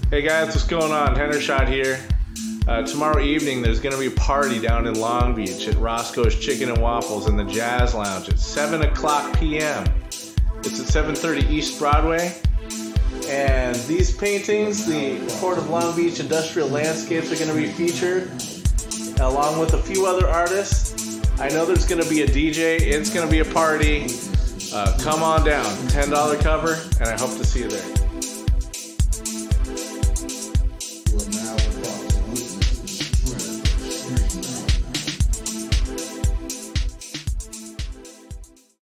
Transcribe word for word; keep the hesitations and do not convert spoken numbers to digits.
Hey guys, what's going on? Hendershot here. Uh, tomorrow evening there's going to be a party down in Long Beach at Roscoe's Chicken and Waffles in the Jazz Lounge at seven o'clock p m It's at seven thirty East Broadway. And these paintings, the Port of Long Beach industrial landscapes, are going to be featured along with a few other artists. I know there's going to be a D J. It's going to be a party. Uh, come on down. ten dollar cover, and I hope to see you there.